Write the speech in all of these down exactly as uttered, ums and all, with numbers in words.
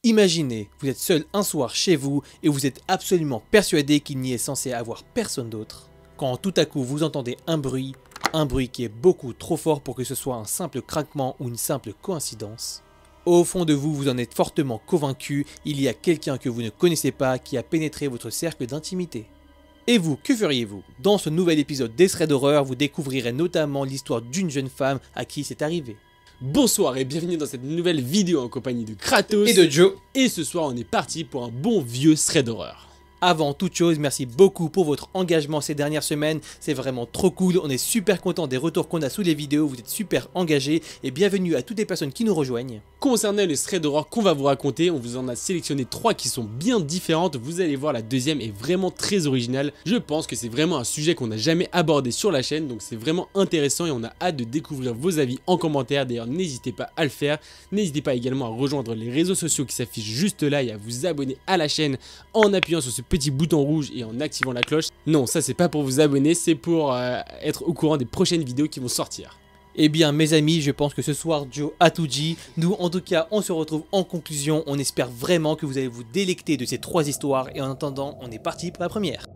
Imaginez, vous êtes seul un soir chez vous et vous êtes absolument persuadé qu'il n'y est censé avoir personne d'autre. Quand tout à coup vous entendez un bruit, un bruit qui est beaucoup trop fort pour que ce soit un simple craquement ou une simple coïncidence. Au fond de vous, vous en êtes fortement convaincu, il y a quelqu'un que vous ne connaissez pas qui a pénétré votre cercle d'intimité. Et vous, que feriez-vous? Dans ce nouvel épisode d'Extrait d'horreur, vous découvrirez notamment l'histoire d'une jeune femme à qui c'est arrivé. Bonsoir et bienvenue dans cette nouvelle vidéo en compagnie de Kratos Et de Joe. Et ce soir on est parti pour un bon vieux thread d'horreur. Avant toute chose, merci beaucoup pour votre engagement ces dernières semaines, c'est vraiment trop cool, on est super content des retours qu'on a sous les vidéos, vous êtes super engagés et bienvenue à toutes les personnes qui nous rejoignent. Concernant les threads d'horreur qu'on va vous raconter, on vous en a sélectionné trois qui sont bien différentes, vous allez voir la deuxième est vraiment très originale. Je pense que c'est vraiment un sujet qu'on n'a jamais abordé sur la chaîne, donc c'est vraiment intéressant et on a hâte de découvrir vos avis en commentaire. D'ailleurs n'hésitez pas à le faire, n'hésitez pas également à rejoindre les réseaux sociaux qui s'affichent juste là et à vous abonner à la chaîne en appuyant sur ce petit bouton rouge et en activant la cloche. Non, ça c'est pas pour vous abonner, c'est pour euh, être au courant des prochaines vidéos qui vont sortir. Eh bien mes amis, je pense que ce soir Joe a tout dit. Nous en tout cas on se retrouve en conclusion, on espère vraiment que vous allez vous délecter de ces trois histoires et en attendant on est parti pour la première.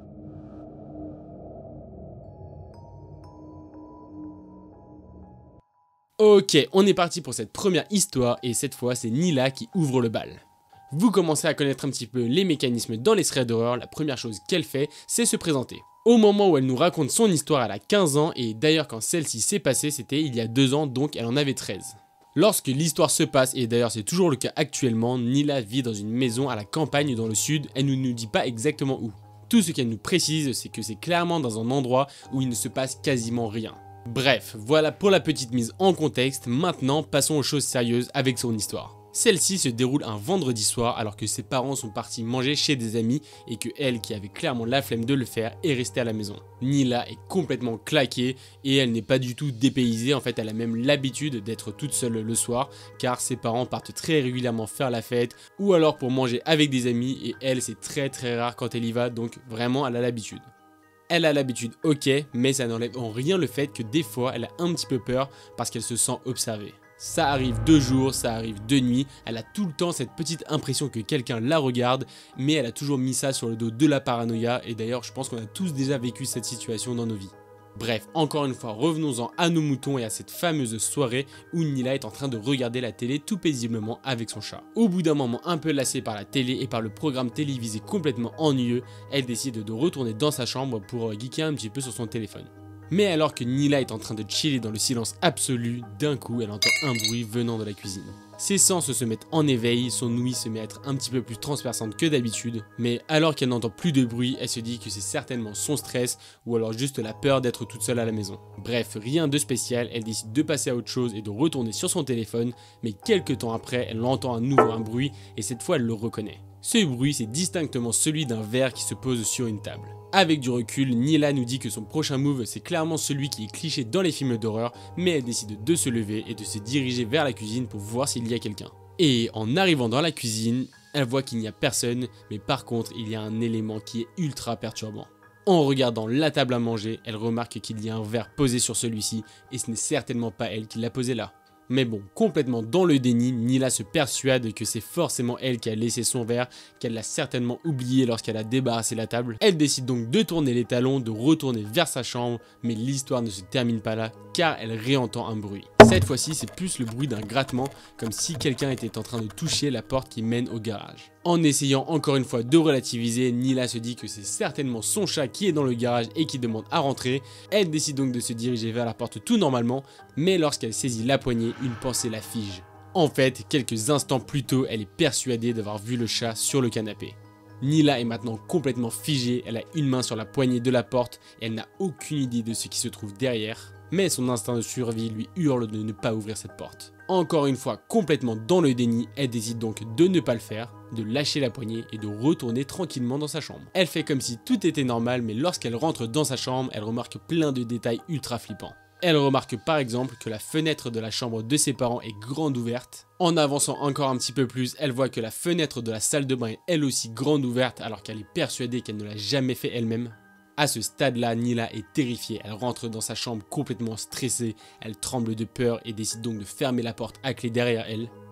Ok, on est parti pour cette première histoire et cette fois c'est Nila qui ouvre le bal. Vous commencez à connaître un petit peu les mécanismes dans les threads d'horreur, la première chose qu'elle fait, c'est se présenter. Au moment où elle nous raconte son histoire, elle a quinze ans et d'ailleurs quand celle-ci s'est passée, c'était il y a deux ans, donc elle en avait treize. Lorsque l'histoire se passe, et d'ailleurs c'est toujours le cas actuellement, Nila vit dans une maison à la campagne dans le sud, elle ne nous dit pas exactement où. Tout ce qu'elle nous précise, c'est que c'est clairement dans un endroit où il ne se passe quasiment rien. Bref, voilà pour la petite mise en contexte, maintenant passons aux choses sérieuses avec son histoire. Celle-ci se déroule un vendredi soir alors que ses parents sont partis manger chez des amis et que elle, qui avait clairement la flemme de le faire, est restée à la maison. Nila est complètement claquée et elle n'est pas du tout dépaysée, en fait elle a même l'habitude d'être toute seule le soir car ses parents partent très régulièrement faire la fête ou alors pour manger avec des amis et elle c'est très très rare quand elle y va, donc vraiment elle a l'habitude. Elle a l'habitude, ok, mais ça n'enlève en rien le fait que des fois elle a un petit peu peur parce qu'elle se sent observée. Ça arrive de jour, ça arrive de nuit, elle a tout le temps cette petite impression que quelqu'un la regarde, mais elle a toujours mis ça sur le dos de la paranoïa et d'ailleurs je pense qu'on a tous déjà vécu cette situation dans nos vies. Bref, encore une fois, revenons-en à nos moutons et à cette fameuse soirée où Nila est en train de regarder la télé tout paisiblement avec son chat. Au bout d'un moment un peu lassée par la télé et par le programme télévisé complètement ennuyeux, elle décide de retourner dans sa chambre pour geeker un petit peu sur son téléphone. Mais alors que Nila est en train de chiller dans le silence absolu, d'un coup elle entend un bruit venant de la cuisine. Ses sens se mettent en éveil, son ouïe se met à être un petit peu plus transperçante que d'habitude, mais alors qu'elle n'entend plus de bruit, elle se dit que c'est certainement son stress ou alors juste la peur d'être toute seule à la maison. Bref, rien de spécial, elle décide de passer à autre chose et de retourner sur son téléphone, mais quelques temps après, elle entend à nouveau un bruit et cette fois elle le reconnaît. Ce bruit, c'est distinctement celui d'un verre qui se pose sur une table. Avec du recul, Nila nous dit que son prochain move, c'est clairement celui qui est cliché dans les films d'horreur, mais elle décide de se lever et de se diriger vers la cuisine pour voir s'il y a quelqu'un. Et en arrivant dans la cuisine, elle voit qu'il n'y a personne, mais par contre, il y a un élément qui est ultra perturbant. En regardant la table à manger, elle remarque qu'il y a un verre posé sur celui-ci, et ce n'est certainement pas elle qui l'a posé là. Mais bon, complètement dans le déni, Nila se persuade que c'est forcément elle qui a laissé son verre, qu'elle l'a certainement oublié lorsqu'elle a débarrassé la table. Elle décide donc de tourner les talons, de retourner vers sa chambre, mais l'histoire ne se termine pas là, car elle réentend un bruit. Cette fois-ci, c'est plus le bruit d'un grattement, comme si quelqu'un était en train de toucher la porte qui mène au garage. En essayant encore une fois de relativiser, Nila se dit que c'est certainement son chat qui est dans le garage et qui demande à rentrer. Elle décide donc de se diriger vers la porte tout normalement, mais lorsqu'elle saisit la poignée, une pensée la fige. En fait, quelques instants plus tôt, elle est persuadée d'avoir vu le chat sur le canapé. Nila est maintenant complètement figée, elle a une main sur la poignée de la porte et elle n'a aucune idée de ce qui se trouve derrière. Mais son instinct de survie lui hurle de ne pas ouvrir cette porte. Encore une fois, complètement dans le déni, elle décide donc de ne pas le faire, de lâcher la poignée et de retourner tranquillement dans sa chambre. Elle fait comme si tout était normal, mais lorsqu'elle rentre dans sa chambre, elle remarque plein de détails ultra flippants. Elle remarque par exemple que la fenêtre de la chambre de ses parents est grande ouverte. En avançant encore un petit peu plus, elle voit que la fenêtre de la salle de bain est elle aussi grande ouverte alors qu'elle est persuadée qu'elle ne l'a jamais fait elle-même. À ce stade-là, Nila est terrifiée, elle rentre dans sa chambre complètement stressée, elle tremble de peur et décide donc de fermer la porte à clé derrière elle.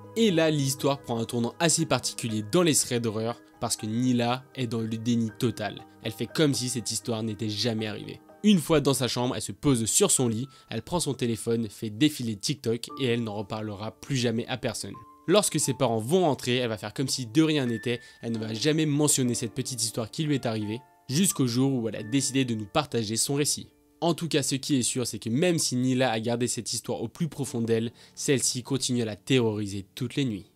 Et là, l'histoire prend un tournant assez particulier dans les threads d'horreur parce que Nila est dans le déni total. Elle fait comme si cette histoire n'était jamais arrivée. Une fois dans sa chambre, elle se pose sur son lit, elle prend son téléphone, fait défiler TikTok et elle n'en reparlera plus jamais à personne. Lorsque ses parents vont rentrer, elle va faire comme si de rien n'était, elle ne va jamais mentionner cette petite histoire qui lui est arrivée, jusqu'au jour où elle a décidé de nous partager son récit. En tout cas, ce qui est sûr, c'est que même si Nila a gardé cette histoire au plus profond d'elle, celle-ci continue à la terroriser toutes les nuits.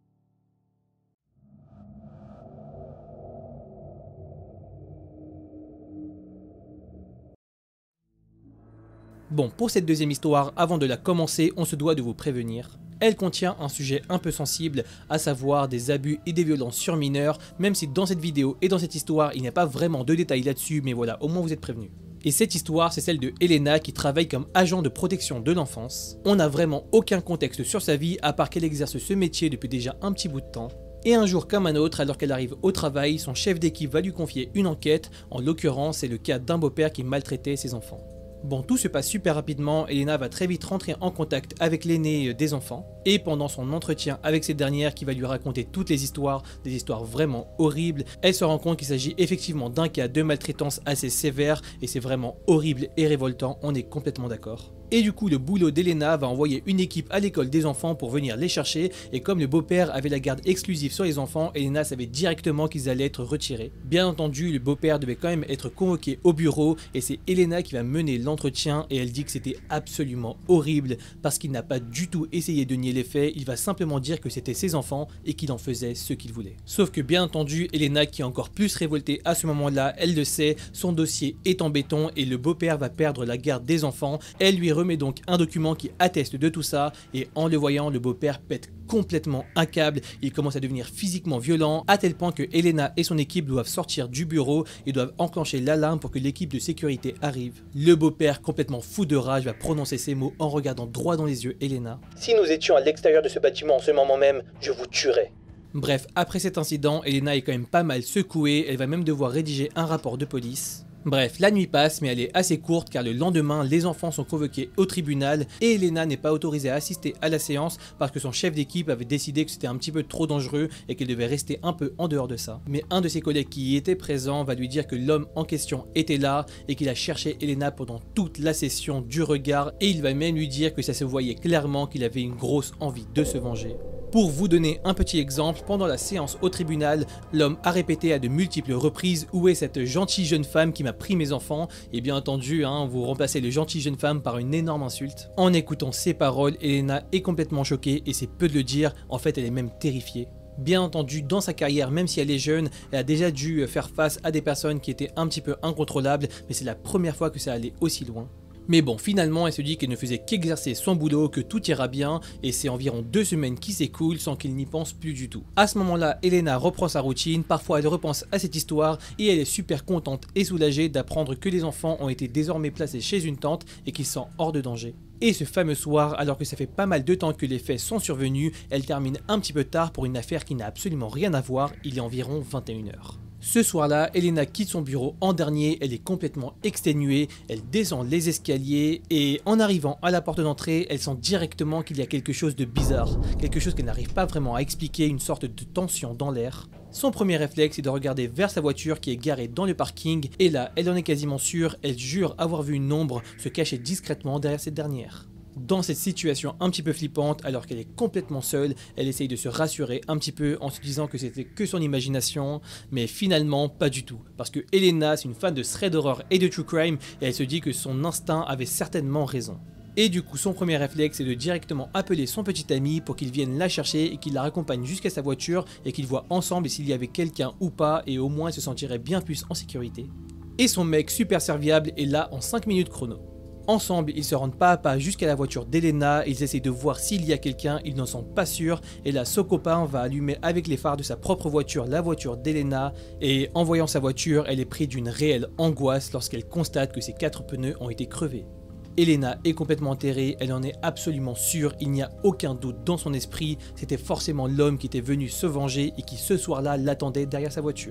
Bon, pour cette deuxième histoire, avant de la commencer, on se doit de vous prévenir. Elle contient un sujet un peu sensible, à savoir des abus et des violences sur mineurs, même si dans cette vidéo et dans cette histoire, il n'y a pas vraiment de détails là-dessus, mais voilà, au moins vous êtes prévenus. Et cette histoire, c'est celle de Elena qui travaille comme agent de protection de l'enfance. On n'a vraiment aucun contexte sur sa vie, à part qu'elle exerce ce métier depuis déjà un petit bout de temps. Et un jour comme un autre, alors qu'elle arrive au travail, son chef d'équipe va lui confier une enquête, en l'occurrence c'est le cas d'un beau-père qui maltraitait ses enfants. Bon, tout se passe super rapidement, Elena va très vite rentrer en contact avec l'aîné des enfants, et pendant son entretien avec cette dernière qui va lui raconter toutes les histoires, des histoires vraiment horribles, elle se rend compte qu'il s'agit effectivement d'un cas de maltraitance assez sévère, et c'est vraiment horrible et révoltant, on est complètement d'accord. Et du coup, le boulot d'Elena va envoyer une équipe à l'école des enfants pour venir les chercher, et comme le beau-père avait la garde exclusive sur les enfants, Elena savait directement qu'ils allaient être retirés. Bien entendu, le beau-père devait quand même être convoqué au bureau, et c'est Elena qui va mener l'entretien, et elle dit que c'était absolument horrible, parce qu'il n'a pas du tout essayé de nier les faits, il va simplement dire que c'était ses enfants, et qu'il en faisait ce qu'il voulait. Sauf que bien entendu, Elena qui est encore plus révoltée à ce moment-là, elle le sait, son dossier est en béton, et le beau-père va perdre la garde des enfants, elle lui remet donc un document qui atteste de tout ça, et en le voyant, le beau-père pète complètement un câble, il commence à devenir physiquement violent, à tel point que Elena et son équipe doivent sortir du bureau et doivent enclencher l'alarme pour que l'équipe de sécurité arrive. Le beau-père, complètement fou de rage, va prononcer ces mots en regardant droit dans les yeux Elena. « Si nous étions à l'extérieur de ce bâtiment en ce moment même, je vous tuerais. » Bref, après cet incident, Elena est quand même pas mal secouée, elle va même devoir rédiger un rapport de police. Bref, la nuit passe, mais elle est assez courte car le lendemain, les enfants sont convoqués au tribunal et Elena n'est pas autorisée à assister à la séance parce que son chef d'équipe avait décidé que c'était un petit peu trop dangereux et qu'elle devait rester un peu en dehors de ça. Mais un de ses collègues qui y était présent va lui dire que l'homme en question était là et qu'il a cherché Elena pendant toute la session du regard, et il va même lui dire que ça se voyait clairement qu'il avait une grosse envie de se venger. Pour vous donner un petit exemple, pendant la séance au tribunal, l'homme a répété à de multiples reprises « Où est cette gentille jeune femme qui m'a pris mes enfants ?» Et bien entendu, hein, vous remplacez le gentille jeune femme par une énorme insulte. En écoutant ces paroles, Elena est complètement choquée et c'est peu de le dire, en fait elle est même terrifiée. Bien entendu, dans sa carrière, même si elle est jeune, elle a déjà dû faire face à des personnes qui étaient un petit peu incontrôlables, mais c'est la première fois que ça allait aussi loin. Mais bon, finalement, elle se dit qu'elle ne faisait qu'exercer son boulot, que tout ira bien, et c'est environ deux semaines qui s'écoulent sans qu'il n'y pense plus du tout. À ce moment-là, Elena reprend sa routine, parfois elle repense à cette histoire, et elle est super contente et soulagée d'apprendre que les enfants ont été désormais placés chez une tante et qu'ils sont hors de danger. Et ce fameux soir, alors que ça fait pas mal de temps que les faits sont survenus, elle termine un petit peu tard pour une affaire qui n'a absolument rien à voir, il est environ vingt et une heures. Ce soir-là, Elena quitte son bureau en dernier, elle est complètement exténuée, elle descend les escaliers et en arrivant à la porte d'entrée, elle sent directement qu'il y a quelque chose de bizarre, quelque chose qu'elle n'arrive pas vraiment à expliquer, une sorte de tension dans l'air. Son premier réflexe est de regarder vers sa voiture qui est garée dans le parking et là, elle en est quasiment sûre, elle jure avoir vu une ombre se cacher discrètement derrière cette dernière. Dans cette situation un petit peu flippante, alors qu'elle est complètement seule, elle essaye de se rassurer un petit peu en se disant que c'était que son imagination, mais finalement pas du tout. Parce que Elena, c'est une fan de thread horror et de true crime, et elle se dit que son instinct avait certainement raison. Et du coup, son premier réflexe est de directement appeler son petit ami pour qu'il vienne la chercher et qu'il la raccompagne jusqu'à sa voiture et qu'ils voient ensemble s'il y avait quelqu'un ou pas, et au moins elle se sentirait bien plus en sécurité. Et son mec super serviable est là en cinq minutes chrono. Ensemble, ils se rendent pas à pas jusqu'à la voiture d'Elena, ils essayent de voir s'il y a quelqu'un, ils n'en sont pas sûrs, et là, son copain va allumer avec les phares de sa propre voiture la voiture d'Elena, et en voyant sa voiture, elle est prise d'une réelle angoisse lorsqu'elle constate que ses quatre pneus ont été crevés. Elena est complètement enterrée, elle en est absolument sûre, il n'y a aucun doute dans son esprit, c'était forcément l'homme qui était venu se venger et qui ce soir-là l'attendait derrière sa voiture.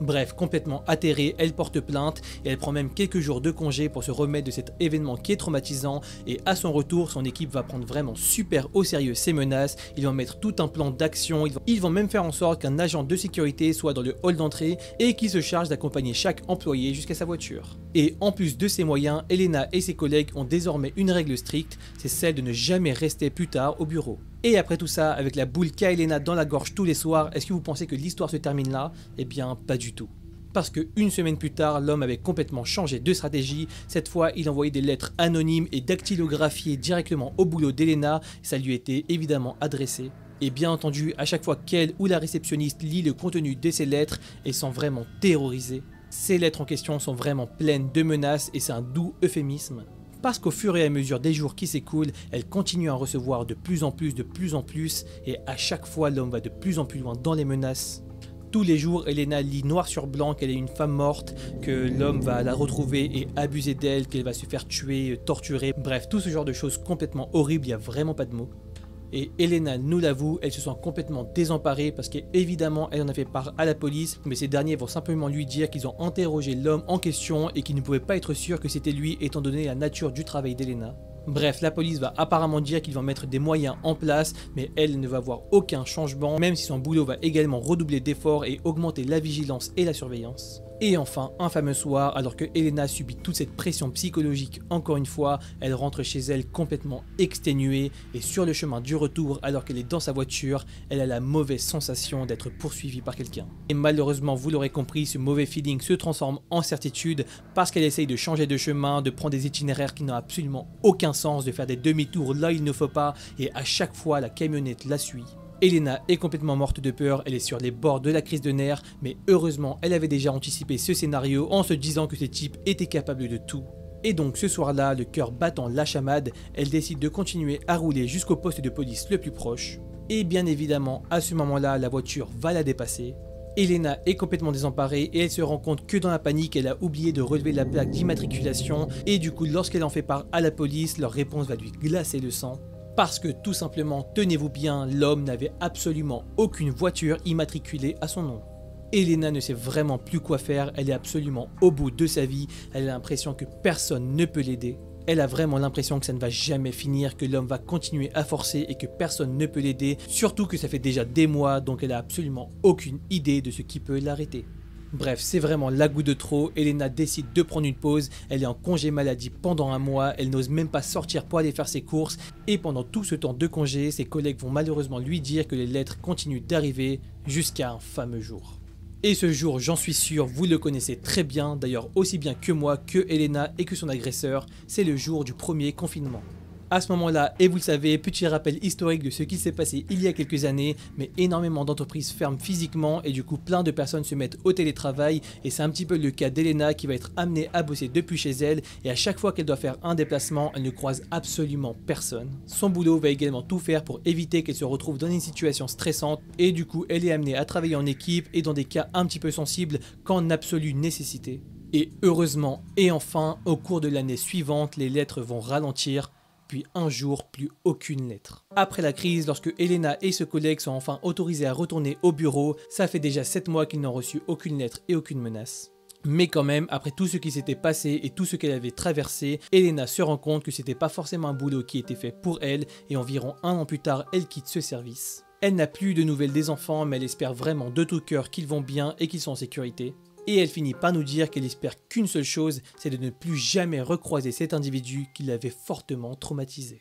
Bref, complètement atterrée, elle porte plainte et elle prend même quelques jours de congé pour se remettre de cet événement qui est traumatisant, et à son retour, son équipe va prendre vraiment super au sérieux ces menaces. Ils vont mettre tout un plan d'action, ils vont, ils vont même faire en sorte qu'un agent de sécurité soit dans le hall d'entrée et qui se charge d'accompagner chaque employé jusqu'à sa voiture. Et en plus de ces moyens, Elena et ses collègues ont désormais une règle stricte, c'est celle de ne jamais rester plus tard au bureau. Et après tout ça, avec la boule qu'a Elena dans la gorge tous les soirs, est-ce que vous pensez que l'histoire se termine là? Eh bien, pas du tout. Parce qu'une semaine plus tard, l'homme avait complètement changé de stratégie. Cette fois, il envoyait des lettres anonymes et dactylographiées directement au boulot d'Elena. Ça lui était évidemment adressé. Et bien entendu, à chaque fois qu'elle ou la réceptionniste lit le contenu de ces lettres, elles sont vraiment terrorisées. Ces lettres en question sont vraiment pleines de menaces et c'est un doux euphémisme. Parce qu'au fur et à mesure des jours qui s'écoulent, elle continue à en recevoir de plus en plus, de plus en plus, et à chaque fois l'homme va de plus en plus loin dans les menaces. Tous les jours, Elena lit noir sur blanc qu'elle est une femme morte, que l'homme va la retrouver et abuser d'elle, qu'elle va se faire tuer, torturer, bref, tout ce genre de choses complètement horribles, il n'y a vraiment pas de mots. Et Elena nous l'avoue, elle se sent complètement désemparée parce qu'évidemment elle en a fait part à la police, mais ces derniers vont simplement lui dire qu'ils ont interrogé l'homme en question et qu'ils ne pouvaient pas être sûrs que c'était lui étant donné la nature du travail d'Elena. Bref, la police va apparemment dire qu'ils vont mettre des moyens en place, mais elle ne va voir aucun changement, même si son boulot va également redoubler d'efforts et augmenter la vigilance et la surveillance. Et enfin, un fameux soir, alors que Elena subit toute cette pression psychologique encore une fois, elle rentre chez elle complètement exténuée et sur le chemin du retour, alors qu'elle est dans sa voiture, elle a la mauvaise sensation d'être poursuivie par quelqu'un. Et malheureusement, vous l'aurez compris, ce mauvais feeling se transforme en certitude parce qu'elle essaye de changer de chemin, de prendre des itinéraires qui n'ont absolument aucun sens, de faire des demi-tours là où il ne faut pas, et à chaque fois la camionnette la suit. Elena est complètement morte de peur, elle est sur les bords de la crise de nerfs, mais heureusement elle avait déjà anticipé ce scénario en se disant que ce type était capable de tout. Et donc ce soir-là, le cœur battant la chamade, elle décide de continuer à rouler jusqu'au poste de police le plus proche. Et bien évidemment, à ce moment-là, la voiture va la dépasser. Elena est complètement désemparée et elle se rend compte que dans la panique, elle a oublié de relever la plaque d'immatriculation et du coup, lorsqu'elle en fait part à la police, leur réponse va lui glacer le sang. Parce que tout simplement, tenez-vous bien, l'homme n'avait absolument aucune voiture immatriculée à son nom. Elena ne sait vraiment plus quoi faire, elle est absolument au bout de sa vie, elle a l'impression que personne ne peut l'aider. Elle a vraiment l'impression que ça ne va jamais finir, que l'homme va continuer à forcer et que personne ne peut l'aider, surtout que ça fait déjà des mois, donc elle a absolument aucune idée de ce qui peut l'arrêter. Bref, c'est vraiment la goutte de trop, Elena décide de prendre une pause, elle est en congé maladie pendant un mois, elle n'ose même pas sortir pour aller faire ses courses, et pendant tout ce temps de congé, ses collègues vont malheureusement lui dire que les lettres continuent d'arriver jusqu'à un fameux jour. Et ce jour, j'en suis sûr, vous le connaissez très bien, d'ailleurs aussi bien que moi, que Elena et que son agresseur, c'est le jour du premier confinement. À ce moment-là, et vous le savez, petit rappel historique de ce qui s'est passé il y a quelques années, mais énormément d'entreprises ferment physiquement et du coup plein de personnes se mettent au télétravail et c'est un petit peu le cas d'Elena qui va être amenée à bosser depuis chez elle et à chaque fois qu'elle doit faire un déplacement, elle ne croise absolument personne. Son boulot va également tout faire pour éviter qu'elle se retrouve dans une situation stressante et du coup elle est amenée à travailler en équipe et dans des cas un petit peu sensibles qu'en absolue nécessité. Et heureusement, et enfin, au cours de l'année suivante, les lettres vont ralentir. Puis un jour, plus aucune lettre. Après la crise, lorsque Elena et ses collègues sont enfin autorisés à retourner au bureau, ça fait déjà sept mois qu'ils n'ont reçu aucune lettre et aucune menace. Mais quand même, après tout ce qui s'était passé et tout ce qu'elle avait traversé, Elena se rend compte que c'était pas forcément un boulot qui était fait pour elle et environ un an plus tard, elle quitte ce service. Elle n'a plus de nouvelles des enfants, mais elle espère vraiment de tout cœur qu'ils vont bien et qu'ils sont en sécurité. Et elle finit par nous dire qu'elle espère qu'une seule chose, c'est de ne plus jamais recroiser cet individu qui l'avait fortement traumatisée.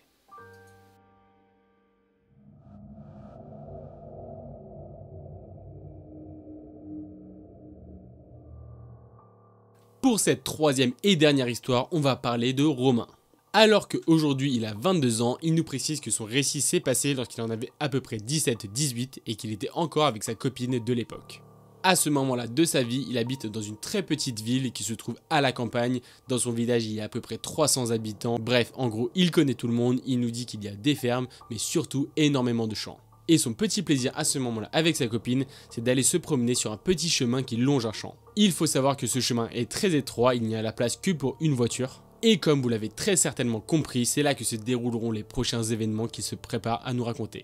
Pour cette troisième et dernière histoire, on va parler de Romain. Alors qu'aujourd'hui il a vingt-deux ans, il nous précise que son récit s'est passé lorsqu'il en avait à peu près dix-sept dix-huit et qu'il était encore avec sa copine de l'époque. À ce moment-là de sa vie, il habite dans une très petite ville qui se trouve à la campagne. Dans son village, il y a à peu près trois cents habitants. Bref, en gros, il connaît tout le monde. Il nous dit qu'il y a des fermes, mais surtout énormément de champs. Et son petit plaisir à ce moment-là avec sa copine, c'est d'aller se promener sur un petit chemin qui longe un champ. Il faut savoir que ce chemin est très étroit, il n'y a la place que pour une voiture. Et comme vous l'avez très certainement compris, c'est là que se dérouleront les prochains événements qu'il se prépare à nous raconter.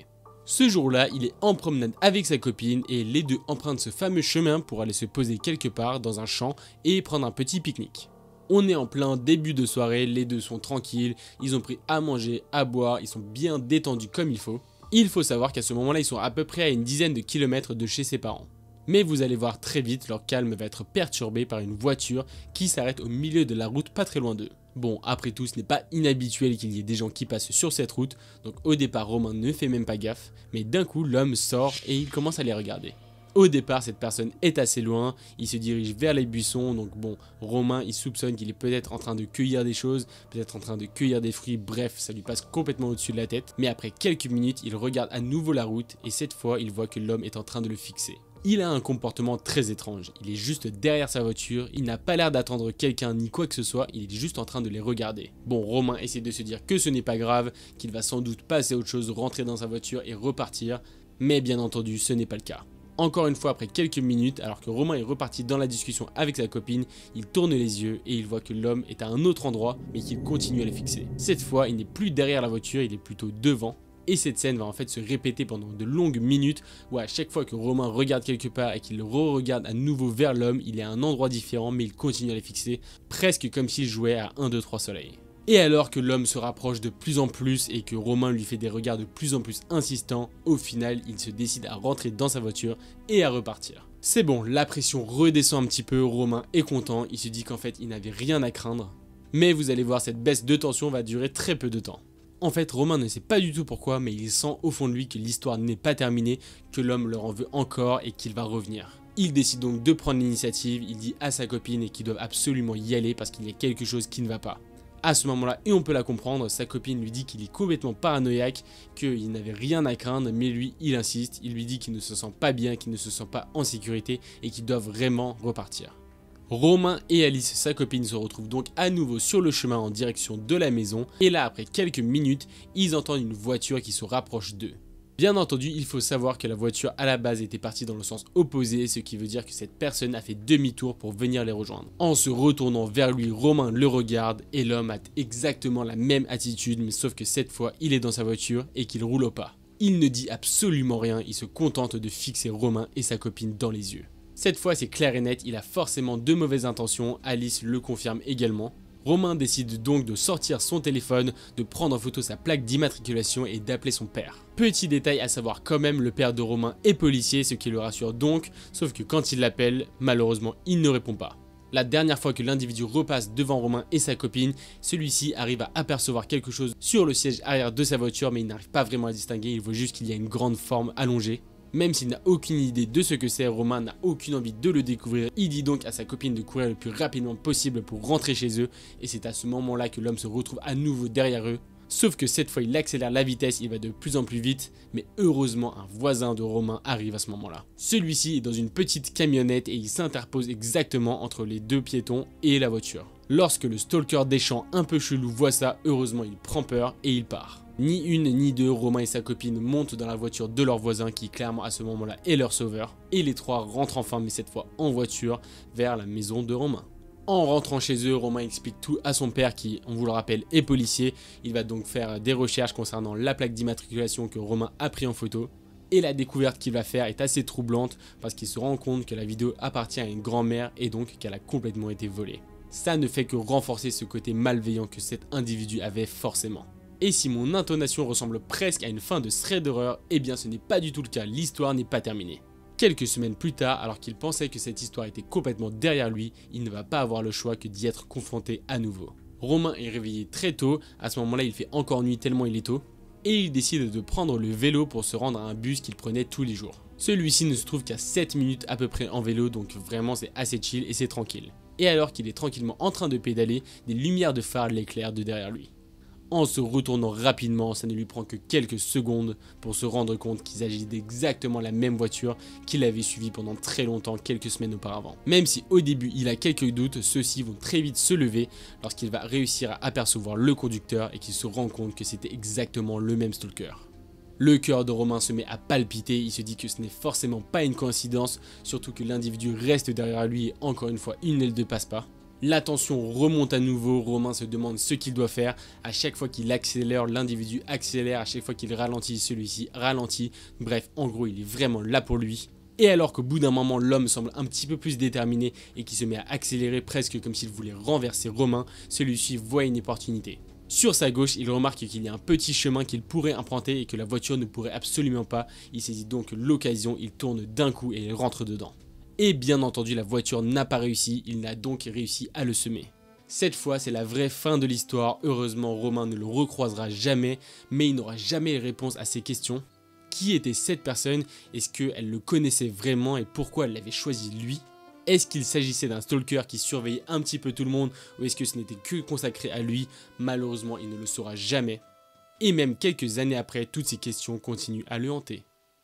Ce jour-là, il est en promenade avec sa copine et les deux empruntent ce fameux chemin pour aller se poser quelque part dans un champ et prendre un petit pique-nique. On est en plein début de soirée, les deux sont tranquilles, ils ont pris à manger, à boire, ils sont bien détendus comme il faut. Il faut savoir qu'à ce moment-là, ils sont à peu près à une dizaine de kilomètres de chez ses parents. Mais vous allez voir très vite, leur calme va être perturbé par une voiture qui s'arrête au milieu de la route pas très loin d'eux. Bon, après tout, ce n'est pas inhabituel qu'il y ait des gens qui passent sur cette route, donc au départ, Romain ne fait même pas gaffe, mais d'un coup, l'homme sort et il commence à les regarder. Au départ, cette personne est assez loin, il se dirige vers les buissons, donc bon, Romain, il soupçonne qu'il est peut-être en train de cueillir des choses, peut-être en train de cueillir des fruits, bref, ça lui passe complètement au-dessus de la tête. Mais après quelques minutes, il regarde à nouveau la route et cette fois, il voit que l'homme est en train de le fixer. Il a un comportement très étrange, il est juste derrière sa voiture, il n'a pas l'air d'attendre quelqu'un ni quoi que ce soit, il est juste en train de les regarder. Bon, Romain essaie de se dire que ce n'est pas grave, qu'il va sans doute passer à autre chose, rentrer dans sa voiture et repartir, mais bien entendu, ce n'est pas le cas. Encore une fois, après quelques minutes, alors que Romain est reparti dans la discussion avec sa copine, il tourne les yeux et il voit que l'homme est à un autre endroit, mais qu'il continue à le fixer. Cette fois, il n'est plus derrière la voiture, il est plutôt devant. Et cette scène va en fait se répéter pendant de longues minutes, où à chaque fois que Romain regarde quelque part et qu'il le re-regarde à nouveau vers l'homme, il est à un endroit différent, mais il continue à les fixer, presque comme s'il jouait à un, deux, trois soleils. Et alors que l'homme se rapproche de plus en plus et que Romain lui fait des regards de plus en plus insistants, au final, il se décide à rentrer dans sa voiture et à repartir. C'est bon, la pression redescend un petit peu, Romain est content, il se dit qu'en fait, il n'avait rien à craindre. Mais vous allez voir, cette baisse de tension va durer très peu de temps. En fait, Romain ne sait pas du tout pourquoi, mais il sent au fond de lui que l'histoire n'est pas terminée, que l'homme leur en veut encore et qu'il va revenir. Il décide donc de prendre l'initiative, il dit à sa copine qu'ils doivent absolument y aller parce qu'il y a quelque chose qui ne va pas. À ce moment-là, et on peut la comprendre, sa copine lui dit qu'il est complètement paranoïaque, qu'il n'avait rien à craindre, mais lui, il insiste, il lui dit qu'il ne se sent pas bien, qu'il ne se sent pas en sécurité et qu'il doit vraiment repartir. Romain et Alice, sa copine, se retrouvent donc à nouveau sur le chemin en direction de la maison, et là, après quelques minutes, ils entendent une voiture qui se rapproche d'eux. Bien entendu, il faut savoir que la voiture à la base était partie dans le sens opposé, ce qui veut dire que cette personne a fait demi-tour pour venir les rejoindre. En se retournant vers lui, Romain le regarde et l'homme a exactement la même attitude, mais sauf que cette fois, il est dans sa voiture et qu'il roule au pas. Il ne dit absolument rien, il se contente de fixer Romain et sa copine dans les yeux. Cette fois, c'est clair et net, il a forcément de mauvaises intentions, Alice le confirme également. Romain décide donc de sortir son téléphone, de prendre en photo sa plaque d'immatriculation et d'appeler son père. Petit détail à savoir quand même, le père de Romain est policier, ce qui le rassure donc, sauf que quand il l'appelle, malheureusement il ne répond pas. La dernière fois que l'individu repasse devant Romain et sa copine, celui-ci arrive à apercevoir quelque chose sur le siège arrière de sa voiture, mais il n'arrive pas vraiment à distinguer, il voit juste qu'il y a une grande forme allongée. Même s'il n'a aucune idée de ce que c'est, Romain n'a aucune envie de le découvrir. Il dit donc à sa copine de courir le plus rapidement possible pour rentrer chez eux. Et c'est à ce moment-là que l'homme se retrouve à nouveau derrière eux. Sauf que cette fois il accélère la vitesse, il va de plus en plus vite. Mais heureusement un voisin de Romain arrive à ce moment-là. Celui-ci est dans une petite camionnette et il s'interpose exactement entre les deux piétons et la voiture. Lorsque le stalker des champs un peu chelou voit ça, heureusement il prend peur et il part. Ni une ni deux, Romain et sa copine montent dans la voiture de leur voisin qui clairement à ce moment-là est leur sauveur. Et les trois rentrent enfin, mais cette fois en voiture, vers la maison de Romain. En rentrant chez eux, Romain explique tout à son père qui, on vous le rappelle, est policier. Il va donc faire des recherches concernant la plaque d'immatriculation que Romain a pris en photo. Et la découverte qu'il va faire est assez troublante parce qu'il se rend compte que la vidéo appartient à une grand-mère et donc qu'elle a complètement été volée. Ça ne fait que renforcer ce côté malveillant que cet individu avait forcément. Et si mon intonation ressemble presque à une fin de thread d'horreur, eh bien ce n'est pas du tout le cas, l'histoire n'est pas terminée. Quelques semaines plus tard, alors qu'il pensait que cette histoire était complètement derrière lui, il ne va pas avoir le choix que d'y être confronté à nouveau. Romain est réveillé très tôt, à ce moment-là il fait encore nuit tellement il est tôt, et il décide de prendre le vélo pour se rendre à un bus qu'il prenait tous les jours. Celui-ci ne se trouve qu'à sept minutes à peu près en vélo, donc vraiment c'est assez chill et c'est tranquille. Et alors qu'il est tranquillement en train de pédaler, des lumières de phare l'éclairent de derrière lui. En se retournant rapidement, ça ne lui prend que quelques secondes pour se rendre compte qu'il s'agit d'exactement la même voiture qu'il avait suivie pendant très longtemps quelques semaines auparavant. Même si au début il a quelques doutes, ceux-ci vont très vite se lever lorsqu'il va réussir à apercevoir le conducteur et qu'il se rend compte que c'était exactement le même stalker. Le cœur de Romain se met à palpiter, il se dit que ce n'est forcément pas une coïncidence, surtout que l'individu reste derrière lui et encore une fois il ne le dépasse pas. La tension remonte à nouveau, Romain se demande ce qu'il doit faire. À chaque fois qu'il accélère, l'individu accélère, à chaque fois qu'il ralentit, celui-ci ralentit. Bref, en gros, il est vraiment là pour lui. Et alors qu'au bout d'un moment, l'homme semble un petit peu plus déterminé et qui se met à accélérer presque comme s'il voulait renverser Romain, celui-ci voit une opportunité. Sur sa gauche, il remarque qu'il y a un petit chemin qu'il pourrait emprunter et que la voiture ne pourrait absolument pas. Il saisit donc l'occasion, il tourne d'un coup et il rentre dedans. Et bien entendu, la voiture n'a pas réussi, il n'a donc réussi à le semer. Cette fois, c'est la vraie fin de l'histoire. Heureusement, Romain ne le recroisera jamais, mais il n'aura jamais les réponses à ces questions. Qui était cette personne? Est-ce qu'elle le connaissait vraiment et pourquoi elle l'avait choisi lui? Est-ce qu'il s'agissait d'un stalker qui surveillait un petit peu tout le monde ou est-ce que ce n'était que consacré à lui? Malheureusement, il ne le saura jamais. Et même quelques années après, toutes ces questions continuent à le hanter.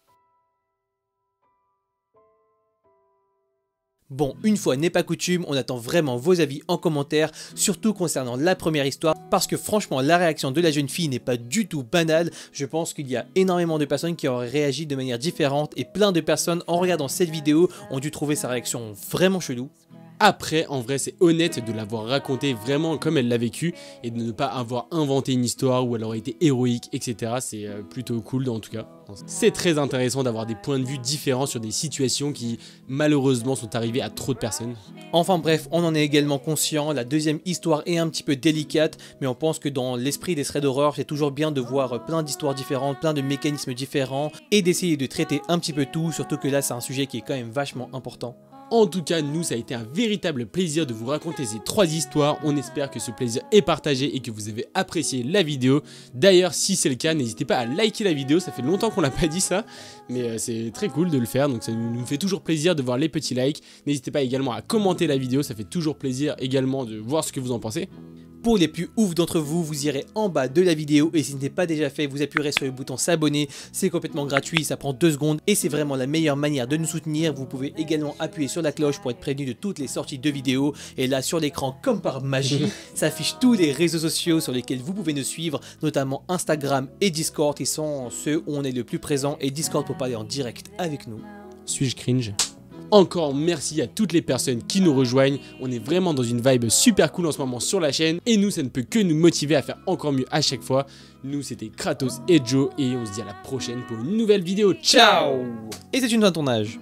Bon, une fois n'est pas coutume, on attend vraiment vos avis en commentaire, surtout concernant la première histoire, parce que franchement la réaction de la jeune fille n'est pas du tout banale. Je pense qu'il y a énormément de personnes qui auraient réagi de manière différente et plein de personnes en regardant cette vidéo ont dû trouver sa réaction vraiment chelou. Après, en vrai, c'est honnête de l'avoir raconté vraiment comme elle l'a vécu et de ne pas avoir inventé une histoire où elle aurait été héroïque, et cetera. C'est plutôt cool en tout cas. C'est très intéressant d'avoir des points de vue différents sur des situations qui malheureusement sont arrivées à trop de personnes. Enfin bref, on en est également conscient, la deuxième histoire est un petit peu délicate, mais on pense que dans l'esprit des threads d'horreur, c'est toujours bien de voir plein d'histoires différentes, plein de mécanismes différents et d'essayer de traiter un petit peu tout, surtout que là c'est un sujet qui est quand même vachement important. En tout cas, nous, ça a été un véritable plaisir de vous raconter ces trois histoires. On espère que ce plaisir est partagé et que vous avez apprécié la vidéo. D'ailleurs, si c'est le cas, n'hésitez pas à liker la vidéo. Ça fait longtemps qu'on l'a pas dit ça, mais euh, c'est très cool de le faire. Donc ça nous fait toujours plaisir de voir les petits likes. N'hésitez pas également à commenter la vidéo. Ça fait toujours plaisir également de voir ce que vous en pensez. Pour les plus ouf d'entre vous, vous irez en bas de la vidéo et si ce n'est pas déjà fait, vous appuierez sur le bouton s'abonner. C'est complètement gratuit, ça prend deux secondes et c'est vraiment la meilleure manière de nous soutenir. Vous pouvez également appuyer sur la cloche pour être prévenu de toutes les sorties de vidéos. Et là sur l'écran, comme par magie, s'affichent tous les réseaux sociaux sur lesquels vous pouvez nous suivre, notamment Instagram et Discord qui sont ceux où on est le plus présent, et Discord pour parler en direct avec nous. Suis-je cringe ? Encore merci à toutes les personnes qui nous rejoignent, on est vraiment dans une vibe super cool en ce moment sur la chaîne et nous ça ne peut que nous motiver à faire encore mieux à chaque fois. Nous c'était Kratos et Joe et on se dit à la prochaine pour une nouvelle vidéo. Ciao. Et c'est une fin de tournage.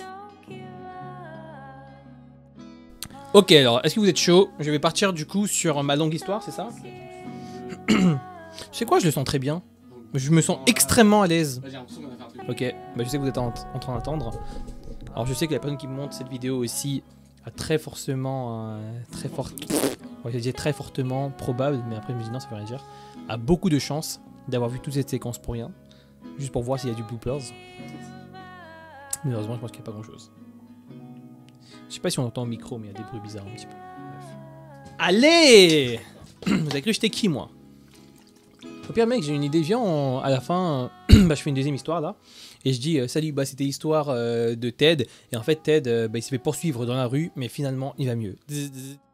Ok, alors est-ce que vous êtes chaud? Je vais partir du coup sur ma longue histoire, c'est ça? C'est quoi, je le sens très bien. Je me sens extrêmement à l'aise. Ok, bah je sais que vous êtes en, en train d'attendre. Alors je sais que la personne qui me montre cette vidéo aussi a très forcément, euh, très fort, ouais, je dis très fortement probable, mais après je me dis non, ça veut rien dire, a beaucoup de chances d'avoir vu toute cette séquence pour rien, juste pour voir s'il y a du bloopers. Mais heureusement je pense qu'il n'y a pas grand chose. Je sais pas si on entend au micro, mais il y a des bruits bizarres un petit peu. Bref. Allez. Vous avez cru que j'étais qui moi? Au pire mec, j'ai une idée, viens on, à la fin, bah, je fais une deuxième histoire là. Et je dis, euh, salut, bah, c'était l'histoire euh, de Ted. Et en fait, Ted, euh, bah, il s'est fait poursuivre dans la rue, mais finalement, il va mieux.